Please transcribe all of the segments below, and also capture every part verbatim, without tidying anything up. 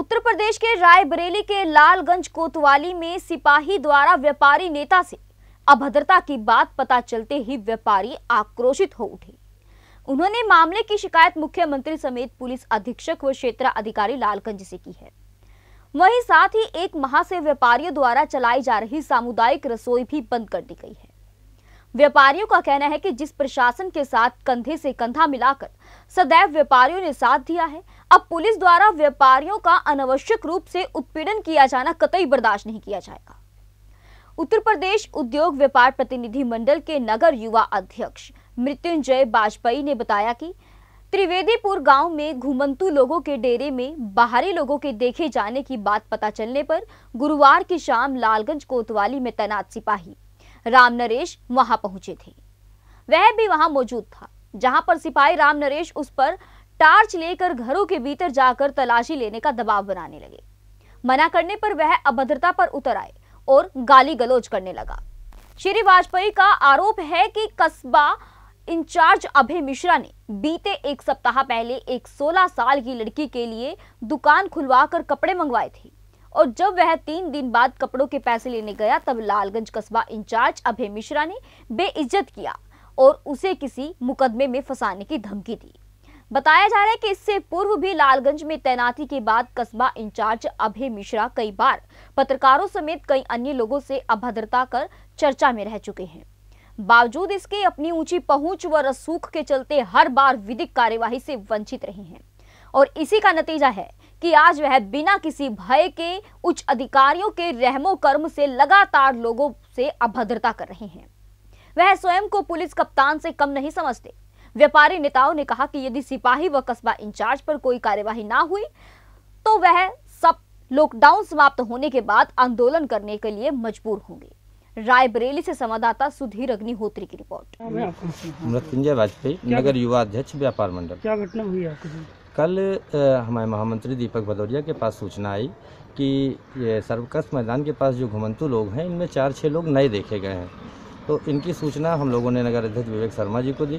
उत्तर प्रदेश के रायबरेली के लालगंज कोतवाली में सिपाही द्वारा व्यापारी नेता से अभद्रता की बात पता चलते ही व्यापारी आक्रोशित हो उठे। उन्होंने मामले की शिकायत मुख्यमंत्री समेत पुलिस अधीक्षक व क्षेत्र अधिकारी लालगंज से की है। वहीं साथ ही एक माह से व्यापारियों द्वारा चलाई जा रही सामुदायिक रसोई भी बंद कर दी गई है। व्यापारियों का कहना है कि जिस प्रशासन के साथ कंधे से कंधा मिलाकर सदैव व्यापारियों ने साथ दिया है, अब पुलिस द्वारा व्यापारियों का अनावश्यक रूप से उत्पीड़न किया जाना कतई बर्दाश्त नहीं किया जाएगा। उत्तर प्रदेश उद्योग व्यापार प्रतिनिधि मंडल के नगर युवा अध्यक्ष मृत्युंजय बाजपेयी ने बताया कि त्रिवेदीपुर गांव में घुमंतू लोगों के डेरे में बाहरी लोगों के देखे जाने की बात पता चलने पर गुरुवार की शाम लालगंज कोतवाली में तैनात सिपाही राम नरेश वहां पहुंचे थे। वह भी वहां मौजूद था, जहां पर सिपाही राम नरेश उस पर टार्च लेकर घरों के भीतर जाकर तलाशी लेने का दबाव बनाने लगे। मना करने पर वह अभद्रता पर उतर आए और गाली गलौज करने लगा। श्री वाजपेयी का आरोप है कि कस्बा इंचार्ज अभय मिश्रा ने बीते एक सप्ताह पहले एक सोलह साल की लड़की के लिए दुकान खुलवाकर कपड़े मंगवाए थे और जब वह तीन दिन बाद कपड़ों के पैसे लेने गया तब लालगंज कस्बा इंचार्ज अभय मिश्रा ने बेइज्जत किया और उसे किसी मुकदमे में फंसाने की धमकी दी। बताया जा रहा है कि इससे पूर्व भी लालगंज में तैनाती के बाद कस्बा इंचार्ज अभय मिश्रा कई बार पत्रकारों समेत कई अन्य लोगों से अभद्रता कर चर्चा में रह चुके हैं। बावजूद इसके अपनी ऊंची पहुंच व रसूख के चलते हर बार विधिक कार्यवाही से वंचित रहे हैं और इसी का नतीजा है कि आज वह बिना किसी भय के उच्च अधिकारियों के रहमो कर्म से लगातार लोगों से अभद्रता कर रहे हैं। वह स्वयं को पुलिस कप्तान से कम नहीं समझते। व्यापारी नेताओं ने कहा कि यदि सिपाही व कस्बा इंचार्ज पर कोई कार्यवाही ना हुई तो वह सब लॉकडाउन समाप्त होने के बाद आंदोलन करने के लिए मजबूर होंगे। रायबरेली से संवाददाता सुधीर अग्निहोत्री की रिपोर्ट। मृत्युंजय बाजपेयी, नगर युवा अध्यक्ष व्यापार मंडल। क्या घटना हुई आपको? कल हमारे महामंत्री दीपक भदौरिया के पास सूचना आई कि ये सर्वकस मैदान के पास जो घुमंतू लोग हैं इनमें चार छः लोग नए देखे गए हैं। तो इनकी सूचना हम लोगों ने नगर अध्यक्ष विवेक शर्मा जी को दी।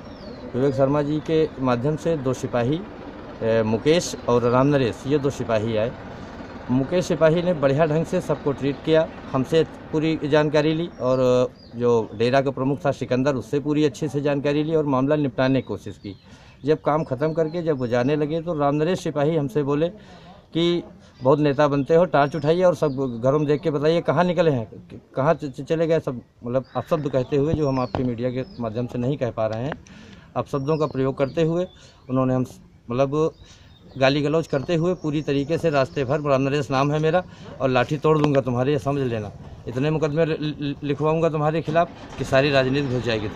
विवेक शर्मा जी के माध्यम से दो सिपाही मुकेश और राम नरेश, ये दो सिपाही आए। मुकेश सिपाही ने बढ़िया ढंग से सबको ट्रीट किया, हमसे पूरी जानकारी ली और जो डेरा का प्रमुख था सिकंदर, उससे पूरी अच्छे से जानकारी ली और मामला निपटाने की कोशिश की। जब काम ख़त्म करके जब वो जाने लगे तो राम नरेश सिपाही हमसे बोले कि बहुत नेता बनते हो, टार्च उठाइए और सब घरों में देख के बताइए कहाँ निकले हैं, कहाँ चले गए। सब मतलब अपशब्द कहते हुए, जो हम आपके मीडिया के माध्यम से नहीं कह पा रहे हैं, अपशब्दों का प्रयोग करते हुए उन्होंने हम मतलब गाली गलौज करते हुए पूरी तरीके से रास्ते भर, राम नरेश नाम है मेरा और लाठी तोड़ दूंगा तुम्हारे, ये समझ लेना, इतने मुकदमे लिखवाऊंगा तुम्हारे खिलाफ कि सारी राजनीति घुस जाएगी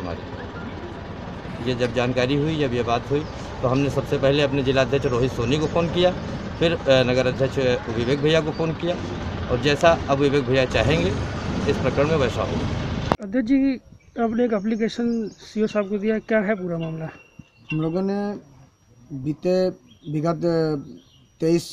तुम्हारी। ये जब जानकारी हुई, जब ये बात हुई तो हमने सबसे पहले अपने जिलाध्यक्ष रोहित सोनी को फ़ोन किया, फिर नगर अध्यक्ष विवेक भैया को फ़ोन किया और जैसा अब विवेक भैया चाहेंगे इस प्रकरण में वैसा होगा। अध्यक्ष जी, आपने एक एप्लीकेशन सीओ साहब को दिया, क्या है पूरा मामला? हम लोगों ने बीते विगत तेईस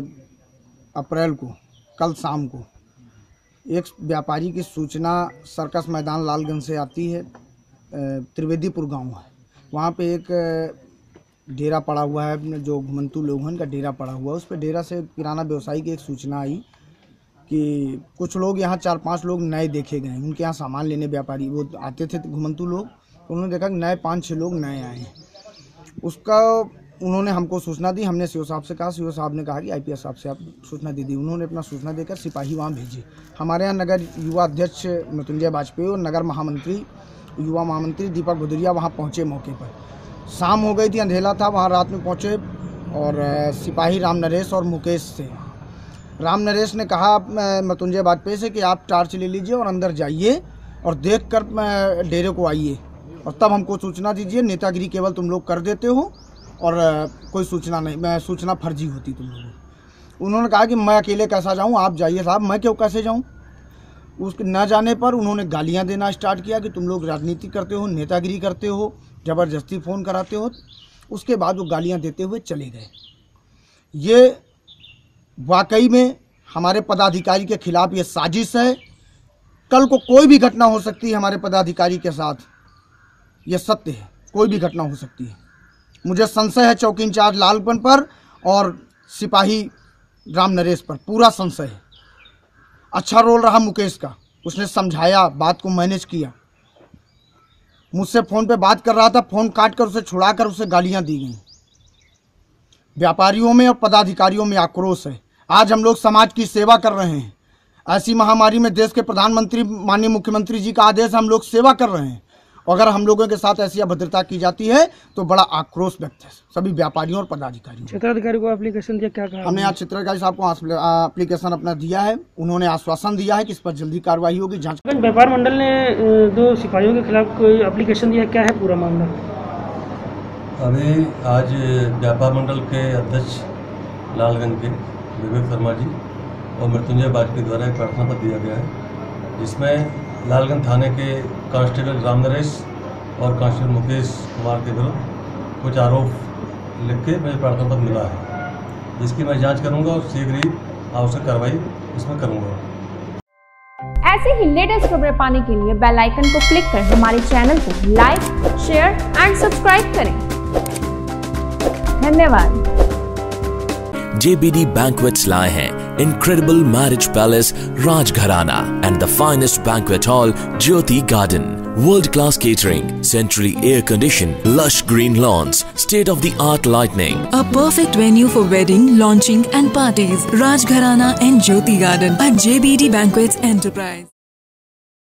अप्रैल को, कल शाम को एक व्यापारी की सूचना सर्कस मैदान लालगंज से आती है। त्रिवेदीपुर गांव है, वहाँ पे एक डेरा पड़ा हुआ है, जो घुमंतू लोग हैं उनका डेरा पड़ा हुआ है। उस पर डेरा से किराना व्यवसायी की एक सूचना आई कि कुछ लोग यहाँ, चार पांच लोग नए देखे गए। उनके यहाँ सामान लेने व्यापारी वो आते थे घुमंतू लोग, तो उन्होंने देखा कि नए पाँच छः लोग नए आए हैं। उसका उन्होंने हमको सूचना दी, हमने सीओ साहब से कहा, सीओ साहब ने कहा कि आईपीएस साहब से आप सूचना दे दी। उन्होंने अपना सूचना देकर सिपाही वहाँ भेजे। हमारे यहाँ नगर युवा अध्यक्ष मृत्युंजय बाजपेयी और नगर महामंत्री युवा महामंत्री दीपक भदौरिया वहाँ पहुँचे मौके पर। शाम हो गई थी, अंधेला था, वहाँ रात में पहुँचे और सिपाही राम नरेश और मुकेश से, राम नरेश ने कहा मृत्युंजय बाजपेयी से कि आप टार्च ले लीजिए और अंदर जाइए और देख कर डेरे को आइए और तब हमको सूचना दीजिए। नेतागिरी केवल तुम लोग कर देते हो और कोई सूचना नहीं, मैं सूचना फर्जी होती तुम लोगों। उन्होंने कहा कि मैं अकेले कैसा जाऊं, आप जाइए साहब, मैं क्यों कैसे जाऊं। उसके न जाने पर उन्होंने गालियां देना स्टार्ट किया कि तुम लोग राजनीति करते हो, नेतागिरी करते हो, ज़बरदस्ती फ़ोन कराते हो। उसके बाद वो गालियां देते हुए चले गए। ये वाकई में हमारे पदाधिकारी के खिलाफ ये साजिश है। कल को कोई भी घटना हो सकती है हमारे पदाधिकारी के साथ, ये सत्य है, कोई भी घटना हो सकती है। मुझे संशय है चौकी इंचार्ज लालपन पर और सिपाही राम नरेश पर पूरा संशय है। अच्छा रोल रहा मुकेश का, उसने समझाया, बात को मैनेज किया। मुझसे फ़ोन पे बात कर रहा था, फ़ोन काट कर उसे छुड़ाकर उसे गालियां दी गई। व्यापारियों में और पदाधिकारियों में आक्रोश है। आज हम लोग समाज की सेवा कर रहे हैं। ऐसी महामारी में देश के प्रधानमंत्री माननीय मुख्यमंत्री जी का आदेश, हम लोग सेवा कर रहे हैं। अगर हम लोगों के साथ ऐसी अभद्रता की जाती है तो बड़ा आक्रोश व्यक्त है सभी व्यापारियों और पदाधिकारियों। क्षेत्राधिकारी को एप्लीकेशन दिया, क्या कहा? हमने आज क्षेत्राधिकारी साहब को एप्लीकेशन अपना दिया है। उन्होंने आश्वासन दिया है कि इस पर जल्दी कार्रवाई होगी, जांच। व्यापार मंडल ने दो सिपाहियों के खिलाफ कोई एप्लीकेशन दिया, क्या है पूरा मामला? अभी आज व्यापार मंडल के अध्यक्ष लालगंज के विवेक शर्मा जी और मृत्युंजय बाजपेयी द्वारा एक प्रार्थना पत्र दिया गया है, जिसमें लालगंज थाने के कांस्टेबल राम नरेश और कांस्टेबल मुकेश कुमार के विरुद्ध कुछ आरोप लिख के मुझे प्रार्थना पत्र मिला है, जिसकी मैं जांच करूंगा और शीघ्र ही आवश्यक कार्रवाई इसमें करूंगा। ऐसे ही लेटेस्ट खबरें पाने के लिए बेल आइकन को क्लिक कर हमारे चैनल को लाइक, शेयर एंड सब्सक्राइब करें। धन्यवाद। J B D Banquets लाए हैं incredible marriage palace Rajgharana and the finest banquet hall Jyoti Garden. World class catering, centrally air conditioned, lush green lawns, state of the art lighting. A perfect venue for wedding, launching and parties. Rajgharana and Jyoti Garden at J B D Banquets Enterprise.